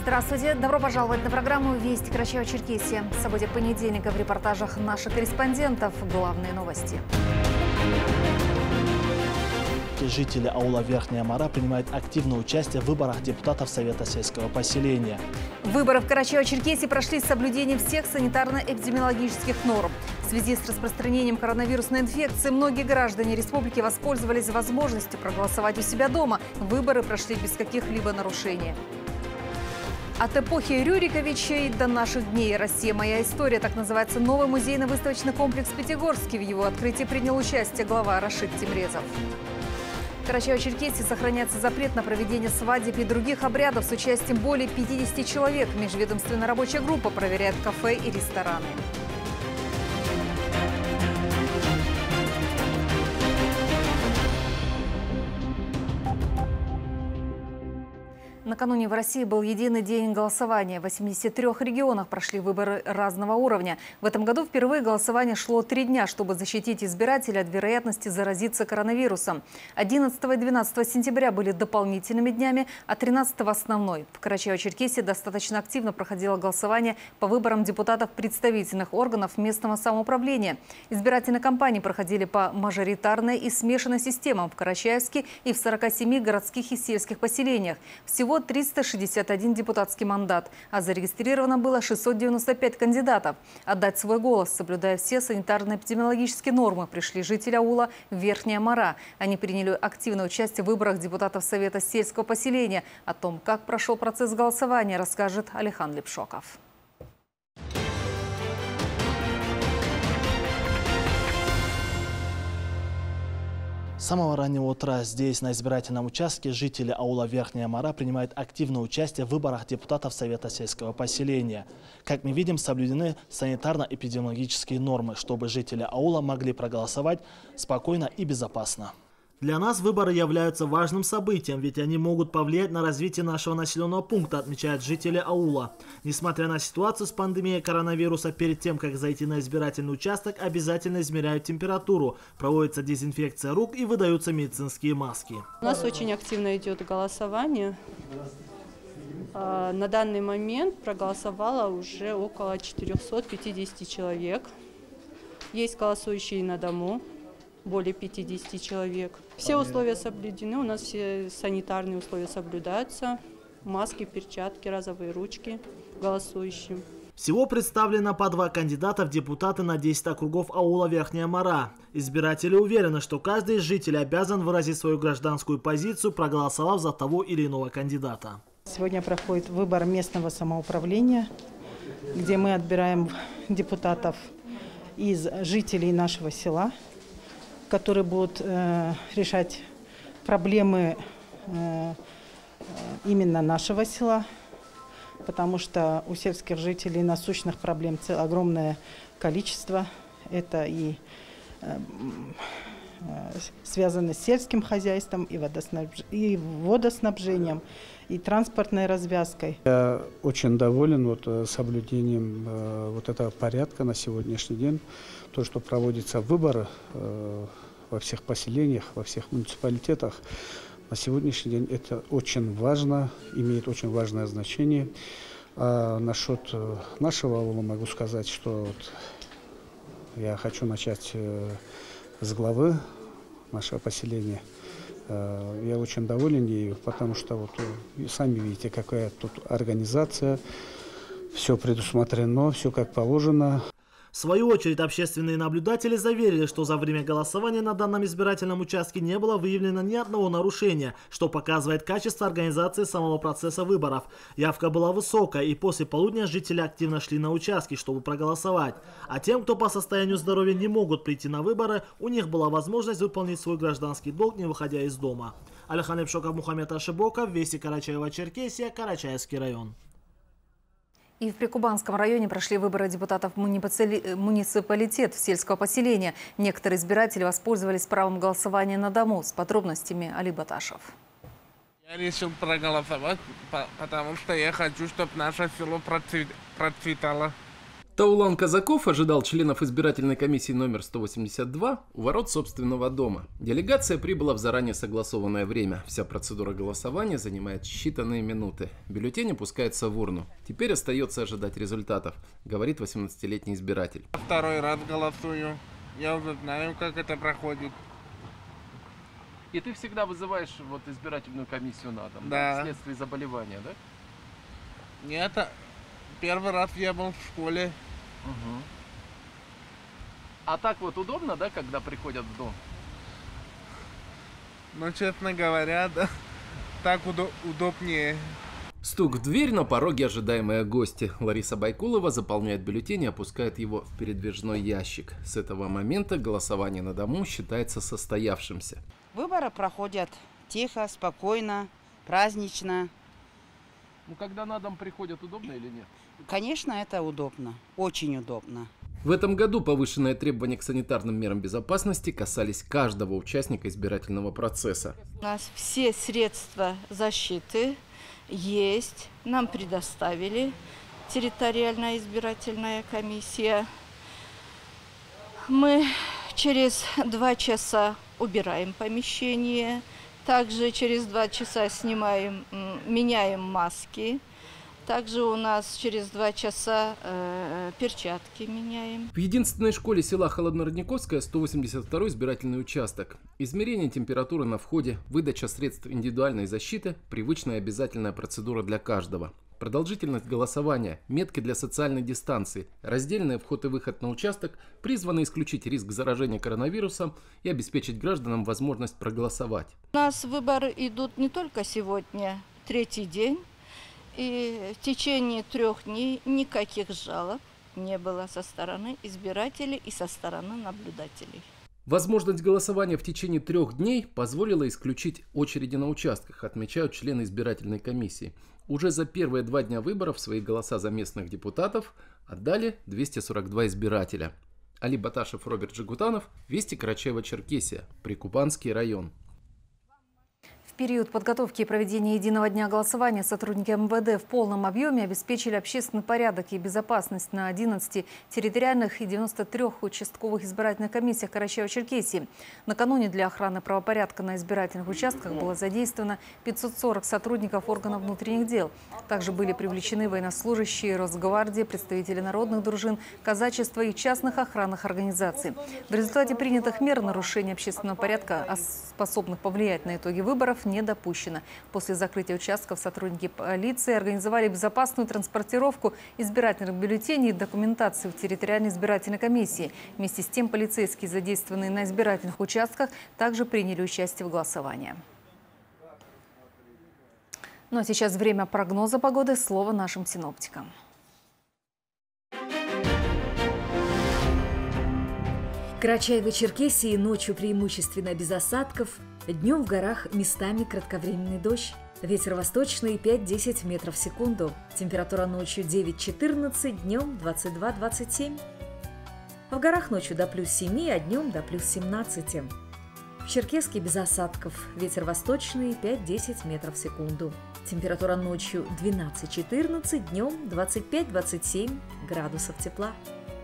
Здравствуйте. Добро пожаловать на программу «Вести Карачаево-Черкесия». События понедельника в репортажах наших корреспондентов. Главные новости. Жители аула Верхняя Мара принимают активное участие в выборах депутатов Совета сельского поселения. Выборы в Карачаево-Черкесии прошли с соблюдением всех санитарно-эпидемиологических норм. В связи с распространением коронавирусной инфекции многие граждане республики воспользовались возможностью проголосовать у себя дома. Выборы прошли без каких-либо нарушений. От эпохи Рюриковичей до наших дней. «Россия. Моя история» – так называется новый музейно-выставочный комплекс в Пятигорске. В его открытии принял участие глава Рашид Тимрезов. В Карачаево-Черкесии сохраняется запрет на проведение свадеб и других обрядов с участием более 50 человек. Межведомственная рабочая группа проверяет кафе и рестораны. Накануне в России был единый день голосования. В 83 регионах прошли выборы разного уровня. В этом году впервые голосование шло 3 дня, чтобы защитить избирателя от вероятности заразиться коронавирусом. 11 и 12 сентября были дополнительными днями, а 13 – основной. В Карачаево-Черкесии достаточно активно проходило голосование по выборам депутатов представительных органов местного самоуправления. Избирательные кампании проходили по мажоритарной и смешанной системам в Карачаевске и в 47 городских и сельских поселениях. Всего 361 депутатский мандат, а зарегистрировано было 695 кандидатов. Отдать свой голос, соблюдая все санитарно-эпидемиологические нормы, пришли жители аула Верхняя Мара. Они приняли активное участие в выборах депутатов Совета сельского поселения. О том, как прошел процесс голосования, расскажет Алихан Лепшоков. С самого раннего утра здесь, на избирательном участке, жители аула Верхняя Мара принимают активное участие в выборах депутатов Совета сельского поселения. Как мы видим, соблюдены санитарно-эпидемиологические нормы, чтобы жители аула могли проголосовать спокойно и безопасно. Для нас выборы являются важным событием, ведь они могут повлиять на развитие нашего населенного пункта, отмечают жители аула. Несмотря на ситуацию с пандемией коронавируса, перед тем, как зайти на избирательный участок, обязательно измеряют температуру, проводится дезинфекция рук и выдаются медицинские маски. У нас очень активно идет голосование. На данный момент проголосовало уже около 450 человек. Есть голосующие на дому. Более 50 человек. Все условия соблюдены, у нас все санитарные условия соблюдаются. Маски, перчатки, разовые ручки голосующим. Всего представлено по 2 кандидата в депутаты на 10 округов аула Верхняя Мара. Избиратели уверены, что каждый из жителей обязан выразить свою гражданскую позицию, проголосовав за того или иного кандидата. Сегодня проходит выбор местного самоуправления, где мы отбираем депутатов из жителей нашего села, которые будут решать проблемы именно нашего села, потому что у сельских жителей насущных проблем огромное количество. Это и связано с сельским хозяйством, и водоснабжением, и транспортной развязкой. Я очень доволен соблюдением этого порядка на сегодняшний день. То, что проводятся выборы во всех поселениях, во всех муниципалитетах, на сегодняшний день это очень важно, имеет очень важное значение. А насчет нашего аула могу сказать, что я хочу начать с главы нашего поселения. Я очень доволен ею, потому что сами видите, какая тут организация, все предусмотрено, все как положено. В свою очередь, общественные наблюдатели заверили, что за время голосования на данном избирательном участке не было выявлено ни одного нарушения, что показывает качество организации самого процесса выборов. Явка была высокая, и после полудня жители активно шли на участки, чтобы проголосовать. А тем, кто по состоянию здоровья не могут прийти на выборы, у них была возможность выполнить свой гражданский долг, не выходя из дома. Алихан Лепшоков, Мухаммед Ашибоков, Вести Карачаево-Черкесия, Карачаевский район. И в Прикубанском районе прошли выборы депутатов муниципалитет сельского поселения. Некоторые избиратели воспользовались правом голосования на дому. С подробностями Али Баташев. Я решил проголосовать, потому что я хочу, чтобы наше село процветало. Таулан Казаков ожидал членов избирательной комиссии номер 182 у ворот собственного дома. Делегация прибыла в заранее согласованное время. Вся процедура голосования занимает считанные минуты. Бюллетень опускается в урну. Теперь остается ожидать результатов, говорит 18-летний избиратель. Второй раз голосую. Я уже знаю, как это проходит. И ты всегда вызываешь вот избирательную комиссию на дом, Да. вследствие заболевания, да? Нет, первый раз я был в школе. Угу. А так вот удобно, да, когда приходят в дом? Но, честно говоря, да, так удобнее. Стук в дверь, на пороге ожидаемые гости. Лариса Байкулова заполняет бюллетень и опускает его в передвижной ящик. С этого момента голосование на дому считается состоявшимся. Выборы проходят тихо, спокойно, празднично. Ну, когда на дом приходят, удобно или нет? Конечно, это удобно, очень удобно. В этом году повышенные требования к санитарным мерам безопасности касались каждого участника избирательного процесса. У нас все средства защиты есть, нам предоставили территориальная избирательная комиссия. Мы через 2 часа убираем помещение, также через 2 часа меняем маски. Также у нас через 2 часа перчатки меняем. В единственной школе села Холоднородниковская 182-й избирательный участок. Измерение температуры на входе, выдача средств индивидуальной защиты – привычная и обязательная процедура для каждого. Продолжительность голосования, метки для социальной дистанции, раздельный вход и выход на участок призваны исключить риск заражения коронавирусом и обеспечить гражданам возможность проголосовать. У нас выборы идут не только сегодня, 3-й день. И в течение 3 дней никаких жалоб не было со стороны избирателей и со стороны наблюдателей. Возможность голосования в течение 3 дней позволила исключить очереди на участках, отмечают члены избирательной комиссии. Уже за первые 2 дня выборов свои голоса за местных депутатов отдали 242 избирателя. Али Баташев, Роберт Жигутанов, Вести, Карачаево-Черкесия, Прикубанский район. В период подготовки и проведения единого дня голосования сотрудники МВД в полном объеме обеспечили общественный порядок и безопасность на 11 территориальных и 93 участковых избирательных комиссиях Карачаево-Черкесии. Накануне для охраны правопорядка на избирательных участках было задействовано 540 сотрудников органов внутренних дел. Также были привлечены военнослужащие Росгвардии, представители народных дружин, казачества и частных охранных организаций. В результате принятых мер нарушения общественного порядка, способных повлиять на итоги выборов, не допущено. После закрытия участков сотрудники полиции организовали безопасную транспортировку избирательных бюллетеней и документации в территориальной избирательной комиссии. Вместе с тем полицейские, задействованные на избирательных участках, также приняли участие в голосовании. Ну а сейчас время прогноза погоды. Слово нашим синоптикам. Карачаево-Черкесии ночью преимущественно без осадков, днем в горах местами кратковременный дождь. Ветер восточный 5-10 метров в секунду. Температура ночью 9-14, днем 22-27. В горах ночью до +7, а днем до +17. В Черкесске без осадков. Ветер восточный 5-10 метров в секунду. Температура ночью 12-14, днем 25-27 градусов тепла.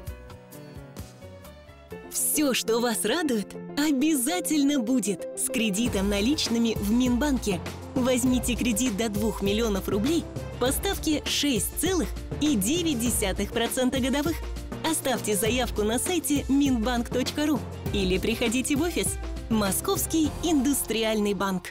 Все, что вас радует, обязательно будет с кредитом наличными в Минбанке. Возьмите кредит до 2 миллионов рублей по ставке 6,9% годовых. Оставьте заявку на сайте minbank.ru или приходите в офис. Московский индустриальный банк.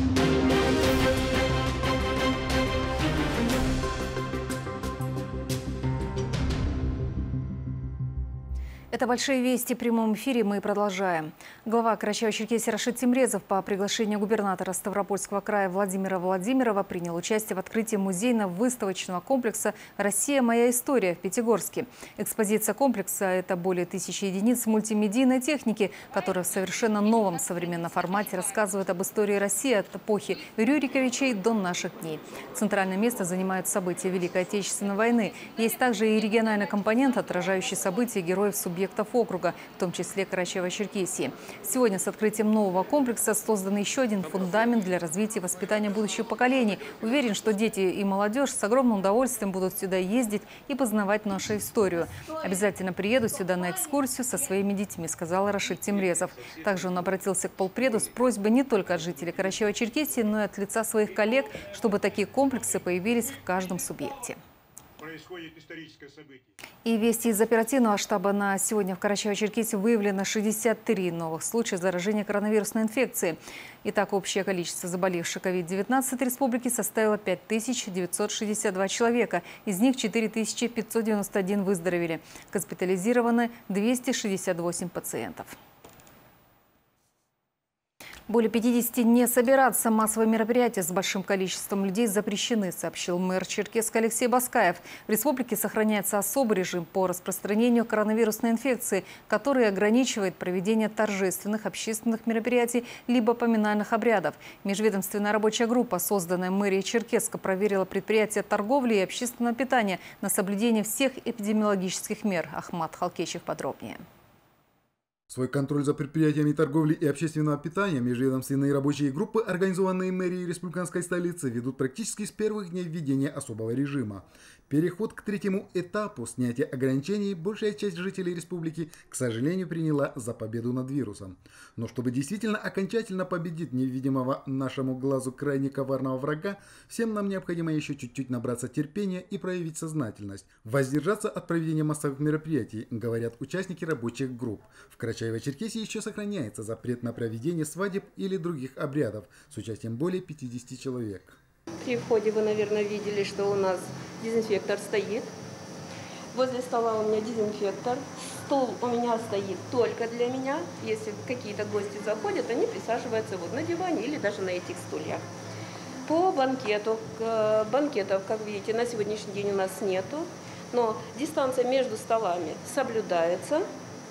Это «Большие вести» в прямом эфире. Мы продолжаем. Глава Карачаево-Черкесии Рашид Тимрезов по приглашению губернатора Ставропольского края Владимира Владимирова принял участие в открытии музейно-выставочного комплекса «Россия. Моя история» в Пятигорске. Экспозиция комплекса – это более 1000 единиц мультимедийной техники, которая в совершенно новом современном формате рассказывает об истории России от эпохи Рюриковичей до наших дней. Центральное место занимают события Великой Отечественной войны. Есть также и региональный компонент, отражающий события героев субъектов субъектов округа, в том числе Карачаево-Черкесии. Сегодня с открытием нового комплекса создан еще один фундамент для развития и воспитания будущих поколений. Уверен, что дети и молодежь с огромным удовольствием будут сюда ездить и познавать нашу историю. Обязательно приеду сюда на экскурсию со своими детьми, сказал Рашид Тимрезов. Также он обратился к полпреду с просьбой не только от жителей Карачаево-Черкесии, но и от лица своих коллег, чтобы такие комплексы появились в каждом субъекте. Происходит историческое событие. И вести из оперативного штаба: на сегодня в Карачаево-Черкесии выявлено 63 новых случая заражения коронавирусной инфекцией. Итак, общее количество заболевших COVID-19 в республике составило 5962 человека. Из них 4591 выздоровели. Госпитализированы 268 пациентов. Более 50 не собираться. Массовые мероприятия с большим количеством людей запрещены, сообщил мэр Черкесска Алексей Баскаев. В республике сохраняется особый режим по распространению коронавирусной инфекции, который ограничивает проведение торжественных общественных мероприятий либо поминальных обрядов. Межведомственная рабочая группа, созданная мэрией Черкесска, проверила предприятия торговли и общественного питания на соблюдение всех эпидемиологических мер. Ахмат Халкечев подробнее. Свой контроль за предприятиями торговли и общественного питания межведомственные рабочие группы, организованные мэрией республиканской столицы, ведут практически с первых дней введения особого режима. Переход к третьему этапу снятия ограничений большая часть жителей республики, к сожалению, приняла за победу над вирусом. Но чтобы действительно окончательно победить невидимого нашему глазу крайне коварного врага, всем нам необходимо еще чуть-чуть набраться терпения и проявить сознательность. Воздержаться от проведения массовых мероприятий, говорят участники рабочих групп. В Карачаево-Черкесии еще сохраняется запрет на проведение свадеб или других обрядов с участием более 50 человек. При входе вы, наверное, видели, что у нас дезинфектор стоит. Возле стола у меня дезинфектор. Стол у меня стоит только для меня. Если какие-то гости заходят, они присаживаются вот на диване или даже на этих стульях. По банкету. Банкетов, как видите, на сегодняшний день у нас нету. Но дистанция между столами соблюдается.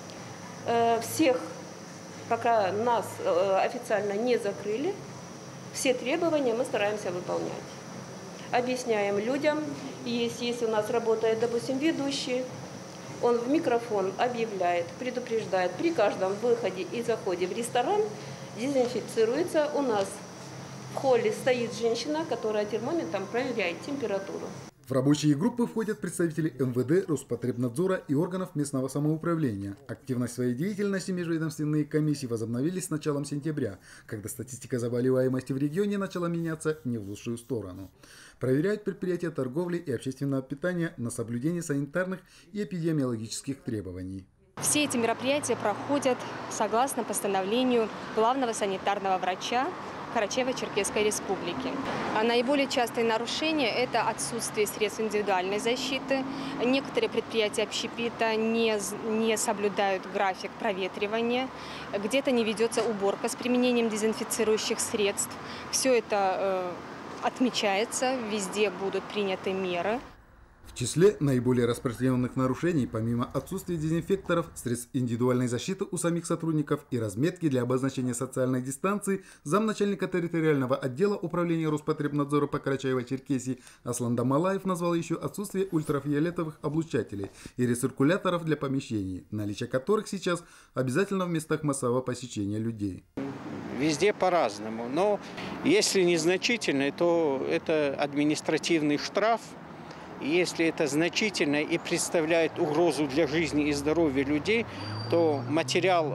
Всех, пока нас официально не закрыли, все требования мы стараемся выполнять. Объясняем людям, если у нас работает, допустим, ведущий, он в микрофон объявляет, предупреждает, при каждом выходе и заходе в ресторан дезинфицируется. У нас в холле стоит женщина, которая термометром проверяет температуру. В рабочие группы входят представители МВД, Роспотребнадзора и органов местного самоуправления. Активность своей деятельности межведомственные комиссии возобновились с началом сентября, когда статистика заболеваемости в регионе начала меняться не в лучшую сторону. Проверяют предприятия торговли и общественного питания на соблюдение санитарных и эпидемиологических требований. Все эти мероприятия проходят согласно постановлению главного санитарного врача Карачаево-Черкесской республики. Наиболее частые нарушения – это отсутствие средств индивидуальной защиты. Некоторые предприятия общепита не соблюдают график проветривания. Где-то не ведется уборка с применением дезинфицирующих средств. Все это отмечается, везде будут приняты меры. В числе наиболее распространенных нарушений, помимо отсутствия дезинфекторов, средств индивидуальной защиты у самих сотрудников и разметки для обозначения социальной дистанции, замначальника территориального отдела управления Роспотребнадзора по Карачаево-Черкесии Аслан Дамалаев назвал еще отсутствие ультрафиолетовых облучателей и рециркуляторов для помещений, наличие которых сейчас обязательно в местах массового посещения людей. Везде по-разному, но если незначительный, то это административный штраф. Если это значительно и представляет угрозу для жизни и здоровья людей, то материал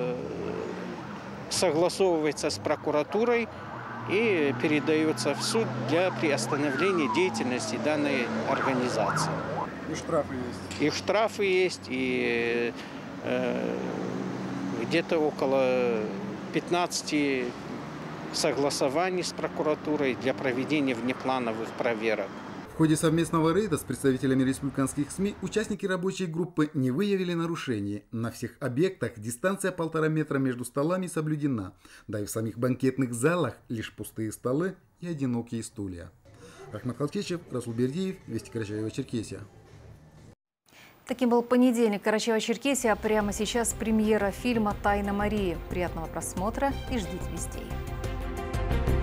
согласовывается с прокуратурой и передается в суд для приостановления деятельности данной организации. И штрафы есть? И штрафы есть, и где-то около 15 согласований с прокуратурой для проведения внеплановых проверок. В ходе совместного рейда с представителями республиканских СМИ участники рабочей группы не выявили нарушений. На всех объектах дистанция 1,5 метра между столами соблюдена. Да и в самих банкетных залах лишь пустые столы и одинокие стулья. Ахмат Халкечев, Расул Бердиев, Вести Карачаево-Черкесия. Таким был понедельник. Карачаево-Черкесия. А прямо сейчас премьера фильма «Тайна Марии». Приятного просмотра и ждите вестей.